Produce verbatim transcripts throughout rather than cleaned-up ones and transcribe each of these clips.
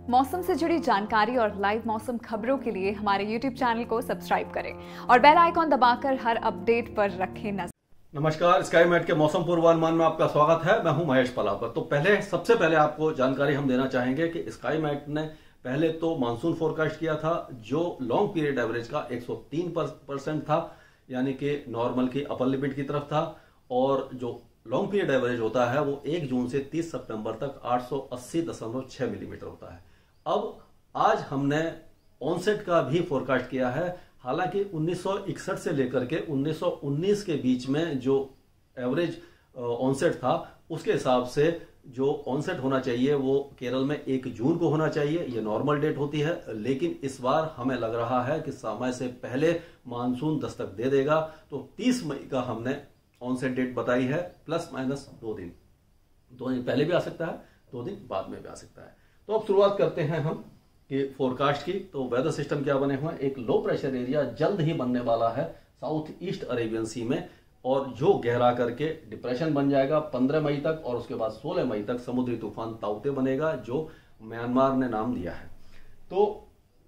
मौसम से जुड़ी जानकारी और लाइव मौसम खबरों के लिए हमारे यूट्यूब चैनल को सब्सक्राइब करें और बेल आइकॉन दबाकर हर अपडेट पर रखें नजर। नमस्कार, स्काई मैट के मौसम पूर्वानुमान में आपका स्वागत है। मैं हूं महेश पलावर। तो पहले सबसे पहले आपको जानकारी हम देना चाहेंगे कि स्काई मैट ने पहले तो मानसून फोरकास्ट किया था जो लॉन्ग पीरियड एवरेज का एक सौ तीन परसेंट था, यानी कि नॉर्मल की अपर लिमिट की तरफ था, और जो लॉन्ग पीरियड एवरेज होता है वो एक जून से तीस सितंबर तक आठ सौ अस्सी दशमलव छह मिलीमीटर होता है। अब आज हमने ऑनसेट का भी फोरकास्ट किया है। हालांकि उन्नीस सौ इकसठ से लेकर के उन्नीस सौ उन्नीस के बीच में जो एवरेज ऑनसेट था उसके हिसाब से जो ऑनसेट होना चाहिए वो केरल में एक जून को होना चाहिए, ये नॉर्मल डेट होती है। लेकिन इस बार हमें लग रहा है कि समय से पहले मानसून दस्तक दे देगा, तो तीस मई का हमने ऑनसेट डेट बताई है, प्लस माइनस दो दिन दो दिन पहले भी आ सकता है, दो दिन बाद में भी आ सकता है। तो अब शुरुआत करते हैं हम कि फोरकास्ट की। तो वेदर सिस्टम क्या बने हुए हैं, एक लो प्रेशर एरिया जल्द ही बनने वाला है साउथ ईस्ट अरेबियन सी में, और जो गहरा करके डिप्रेशन बन जाएगा पंद्रह मई तक, और उसके बाद सोलह मई तक समुद्री तूफान ताउते बनेगा जो म्यांमार ने नाम दिया है। तो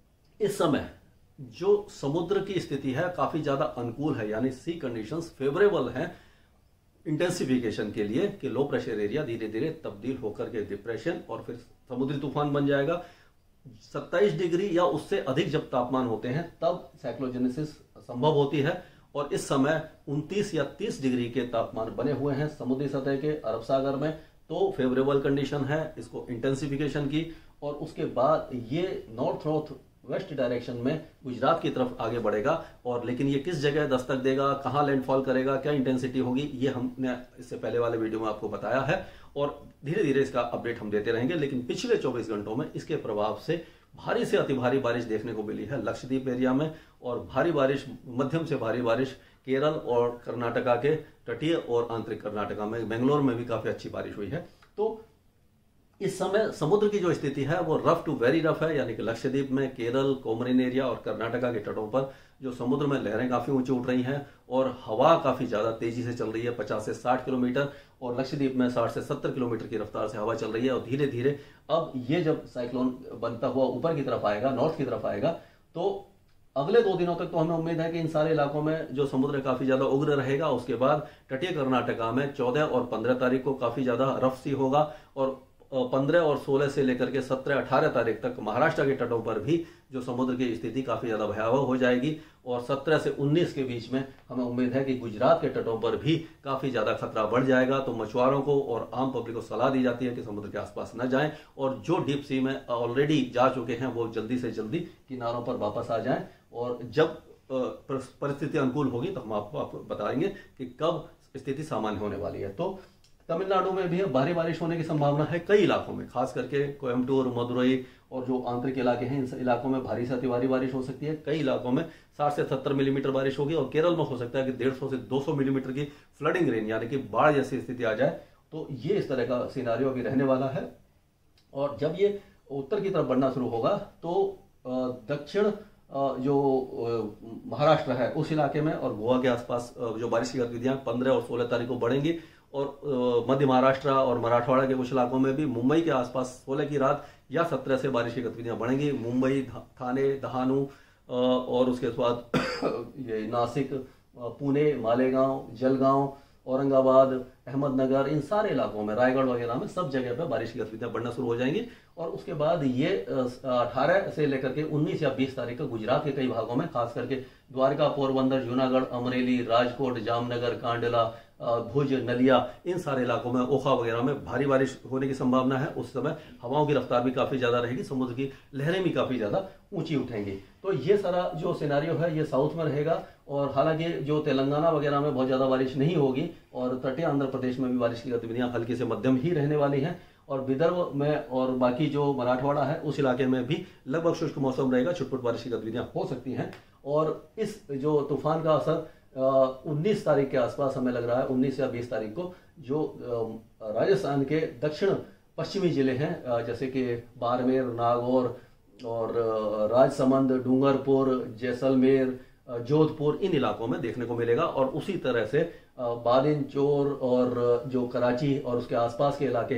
इस समय जो समुद्र की स्थिति है काफी ज्यादा अनुकूल है, यानी सी कंडीशंस फेवरेबल हैं इंटेंसिफिकेशन के लिए कि लो प्रेशर एरिया धीरे धीरे तब्दील होकर के डिप्रेशन और फिर समुद्री तूफान बन जाएगा। सत्ताईस डिग्री या उससे अधिक जब तापमान होते हैं तब साइक्लोजेनेसिस संभव होती है, और इस समय उनतीस या तीस डिग्री के तापमान बने हुए हैं समुद्री सतह के अरब सागर में। तो फेवरेबल कंडीशन है इसको इंटेंसिफिकेशन की, और उसके बाद ये नॉर्थ नॉर्थ वेस्ट डायरेक्शन में गुजरात की तरफ आगे बढ़ेगा। और लेकिन ये किस जगह दस्तक देगा, कहां लैंडफॉल करेगा, क्या इंटेंसिटी होगी, ये हमने इससे पहले वाले वीडियो में आपको बताया है, और धीरे धीरे इसका अपडेट हम देते रहेंगे। लेकिन पिछले चौबीस घंटों में इसके प्रभाव से भारी से अति भारी बारिश देखने को मिली है लक्षद्वीप एरिया में, और भारी बारिश, मध्यम से भारी बारिश केरल और कर्नाटका के तटीय और आंतरिक कर्नाटका में, बेंगलोर में भी काफी अच्छी बारिश हुई है। तो इस समय समुद्र की जो स्थिति है वो रफ टू वेरी रफ है, यानी कि लक्षद्वीप में, केरल, कोमरिन एरिया और कर्नाटका के तटों पर जो समुद्र में लहरें काफी ऊंची उठ रही हैं और हवा काफी ज्यादा तेजी से चल रही है, पचास से साठ किलोमीटर, और लक्षद्वीप में साठ से सत्तर किलोमीटर की रफ्तार से हवा चल रही है। और धीरे धीरे अब ये जब साइक्लोन बनता हुआ ऊपर की तरफ आएगा, नॉर्थ की तरफ आएगा, तो अगले दो दिनों तक तो हमें उम्मीद है कि इन सारे इलाकों में जो समुद्र काफी ज्यादा उग्र रहेगा। उसके बाद तटीय कर्नाटका में चौदह और पंद्रह तारीख को काफी ज्यादा रफ सी होगा, और पंद्रह और सोलह से लेकर के सत्रह अठारह तारीख तक महाराष्ट्र के तटों पर भी जो समुद्र की स्थिति काफी ज्यादा भयावह हो जाएगी। और सत्रह से उन्नीस के बीच में हमें उम्मीद है कि गुजरात के तटों पर भी काफी ज्यादा खतरा बढ़ जाएगा। तो मछुआरों को और आम पब्लिक को सलाह दी जाती है कि समुद्र के आसपास न जाएं, और जो डीप सी में ऑलरेडी जा चुके हैं वो जल्दी से जल्दी किनारों पर वापस आ जाएं। और जब परिस्थिति अनुकूल होगी तो हम आपको, आपको बताएंगे कि कब स्थिति सामान्य होने वाली है। तो तमिलनाडु में भी भारी बारिश होने की संभावना है कई इलाकों में, खास करके कोयम्बटूर, मदुरई और जो आंतरिक इलाके हैं इन इलाकों में भारी से अति भारी बारिश हो सकती है। कई इलाकों में साठ से सत्तर मिलीमीटर बारिश होगी, और केरल में हो सकता है कि डेढ़ सौ से दो सौ मिलीमीटर की फ्लडिंग रेन, यानी कि बाढ़ जैसी स्थिति आ जाए। तो ये इस तरह का सिनारियो अभी रहने वाला है। और जब ये उत्तर की तरफ बढ़ना शुरू होगा तो दक्षिण जो महाराष्ट्र है उस इलाके में और गोवा के आसपास जो बारिश की गतिविधियां पंद्रह और सोलह तारीख को बढ़ेंगी, और मध्य महाराष्ट्र और मराठवाड़ा के कुछ इलाकों में भी मुंबई के आसपास सोलह की रात या सत्रह से बारिश की गतिविधियां बढ़ेंगी। मुंबई, थाने, दहानू और उसके बाद ये नासिक, पुणे, मालेगांव, जलगांव, औरंगाबाद, अहमदनगर, इन सारे इलाकों में, रायगढ़ वगैरह में सब जगह पे बारिश की गतिविधियां बढ़ना शुरू हो जाएंगी। और उसके बाद ये अठारह से लेकर के उन्नीस या बीस तारीख को गुजरात के कई भागों में, खास करके द्वारका, पोरबंदर, जूनागढ़, अमरेली, राजकोट, जामनगर, कांडला, भुज, नलिया, इन सारे इलाकों में, ओखा वगैरह में भारी बारिश होने की संभावना है। उस समय हवाओं की रफ्तार भी काफी ज्यादा रहेगी, समुद्र की लहरें भी काफी ज्यादा ऊंची उठेंगी। तो ये सारा जो सिनारियो है ये साउथ में रहेगा। और हालांकि जो तेलंगाना वगैरह में बहुत ज्यादा बारिश नहीं होगी, और तटीय आंध्र प्रदेश में भी बारिश की गतिविधियां हल्की से मध्यम ही रहने वाली हैं। और विदर्भ में और बाकी जो मराठवाड़ा है उस इलाके में भी लगभग शुष्क मौसम रहेगा, छुटपुट बारिश की गतिविधियां हो सकती हैं। और इस जो तूफान का असर उन्नीस तारीख के आसपास हमें लग रहा है, उन्नीस या बीस तारीख को जो राजस्थान के दक्षिण पश्चिमी जिले हैं जैसे कि बाड़मेर, नागौर और राजसमंद, डूंगरपुर, जैसलमेर, जोधपुर, इन इलाकों में देखने को मिलेगा। और उसी तरह से बादिन, चोर और जो कराची और उसके आसपास के इलाके हैं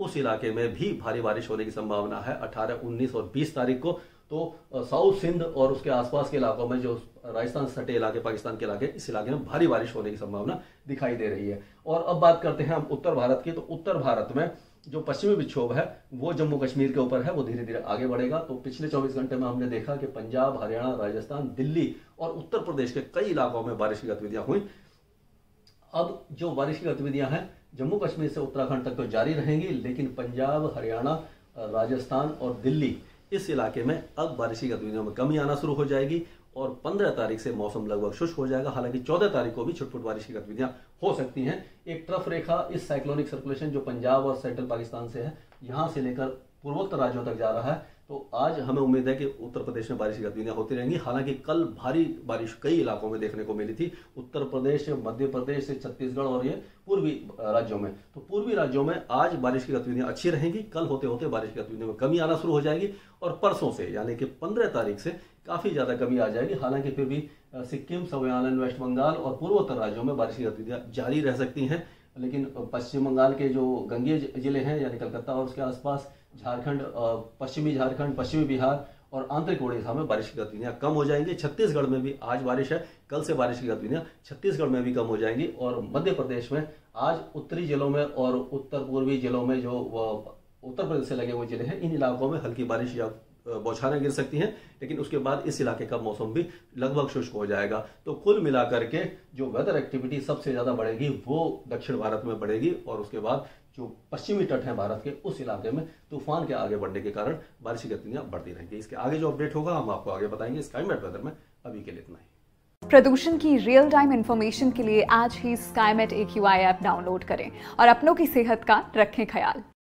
उस इलाके में भी भारी बारिश होने की संभावना है अठारह, उन्नीस और बीस तारीख को। तो साउथ सिंध और उसके आसपास के इलाकों में, जो राजस्थान से सटे इलाके, पाकिस्तान के इलाके, इस इलाके में भारी बारिश होने की संभावना दिखाई दे रही है। और अब बात करते हैं हम उत्तर भारत की। तो उत्तर भारत में जो पश्चिमी विक्षोभ है वो जम्मू कश्मीर के ऊपर है, वो धीरे धीरे आगे बढ़ेगा। तो पिछले चौबीस घंटे में हमने देखा कि पंजाब, हरियाणा, राजस्थान, दिल्ली और उत्तर प्रदेश के कई इलाकों में बारिश की गतिविधियां हुई। अब जो बारिश की गतिविधियां हैं जम्मू कश्मीर से उत्तराखंड तक तो जारी रहेंगी, लेकिन पंजाब, हरियाणा, राजस्थान और दिल्ली, इस इलाके में अब बारिश की गतिविधियों में कमी आना शुरू हो जाएगी और पंद्रह तारीख से मौसम लगभग शुष्क हो जाएगा। हालांकि चौदह तारीख को भी छुटपुट बारिश की गतिविधियां हो सकती हैं। एक ट्रफ रेखा, इस साइक्लोनिक सर्कुलेशन जो पंजाब और सेंट्रल पाकिस्तान से है, यहां से लेकर पूर्वोत्तर राज्यों तक जा रहा है। तो आज हमें उम्मीद है कि उत्तर प्रदेश में बारिश की गतिविधियां होती रहेंगी। हालांकि कल भारी बारिश कई इलाकों में देखने को मिली थी, उत्तर प्रदेश, मध्य प्रदेश से छत्तीसगढ़ और ये पूर्वी राज्यों में। तो पूर्वी राज्यों में आज बारिश की गतिविधियां अच्छी रहेंगी। कल होते होते बारिश की गतिविधियों में कमी आना शुरू हो जाएगी और परसों से यानी कि पंद्रह तारीख से काफी ज्यादा कमी आ जाएगी। हालांकि फिर भी सिक्किम, सवाईनाडू, वेस्ट बंगाल और पूर्वोत्तर राज्यों में बारिश की गतिविधियां जारी रह सकती हैं। लेकिन पश्चिम बंगाल के जो गंगेय जिले हैं यानी कलकत्ता और उसके आसपास, झारखंड, पश्चिमी झारखंड, पश्चिमी बिहार और आंतरिक उड़ीसा में बारिश की गतिविधियां कम हो जाएंगी। छत्तीसगढ़ में भी आज बारिश है, कल से बारिश की गतिविधियां छत्तीसगढ़ में भी कम हो जाएंगी। और मध्य प्रदेश में आज उत्तरी जिलों में और उत्तर पूर्वी जिलों में, जो उत्तर प्रदेश से लगे हुए जिले हैं, इन इलाकों में हल्की बारिश या बौछारें गिर सकती हैं। लेकिन उसके बाद इस इलाके का मौसम भी लगभग शुष्क हो जाएगा। तो कुल मिलाकर के जो वेदर एक्टिविटी सबसे ज्यादा बढ़ेगी वो दक्षिण भारत में बढ़ेगी और उसके बाद जो पश्चिमी तट है भारत के, उस इलाके में तूफान के आगे बढ़ने के कारण बारिश की गतिविधियां बढ़ती रहेंगी। इसके आगे जो अपडेट होगा हम आपको आगे बताएंगे। स्काईमेट वेदर में अभी के लिए इतना ही। प्रदूषण की रियल टाइम इंफॉर्मेशन के लिए आज ही Skymet A Q I app download करें और अपनों की सेहत का रखें ख्याल।